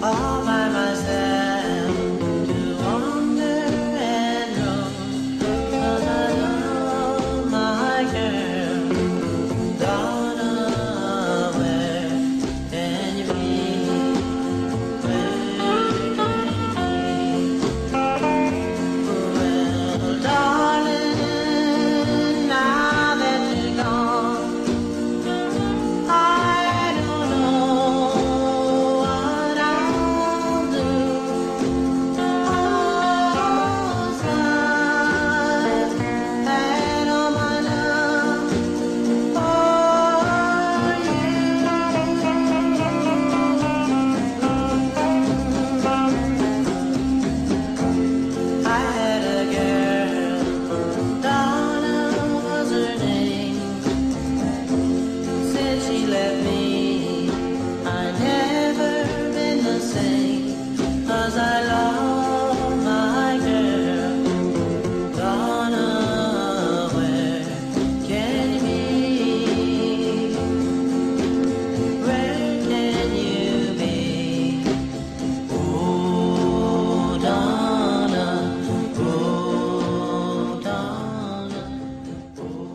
all by myself to wander and roam, 'cause I love my girl. Donna, where can you be? Where can you be? Well, darling, now that you're gone, I don't know what I'll do. I've had all my love for you. I had a girl, Donna was her name. Since she left me, I never been the same, 'cause I love my girl. Donna, where can you be? Where can you be? Oh, Donna, oh, Donna, oh.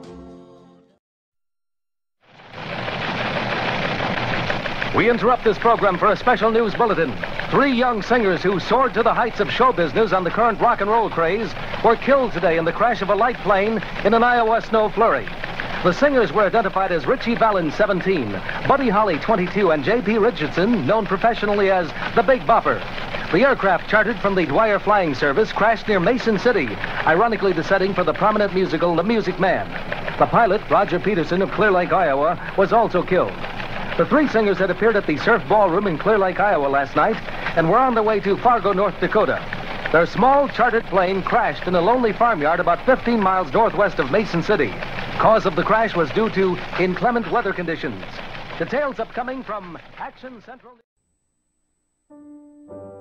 We interrupt this program for a special news bulletin. 3 young singers who soared to the heights of show business on the current rock and roll craze were killed today in the crash of a light plane in an Iowa snow flurry. The singers were identified as Richie Valens, 17, Buddy Holly, 22, and J.P. Richardson, known professionally as the Big Bopper. The aircraft, chartered from the Dwyer Flying Service, crashed near Mason City, ironically the setting for the prominent musical The Music Man. The pilot, Roger Peterson of Clear Lake, Iowa, was also killed. The 3 singers had appeared at the Surf Ballroom in Clear Lake, Iowa last night and were on their way to Fargo, North Dakota. Their small chartered plane crashed in a lonely farmyard about 15 miles northwest of Mason City. Cause of the crash was due to inclement weather conditions. Details upcoming from Action Central.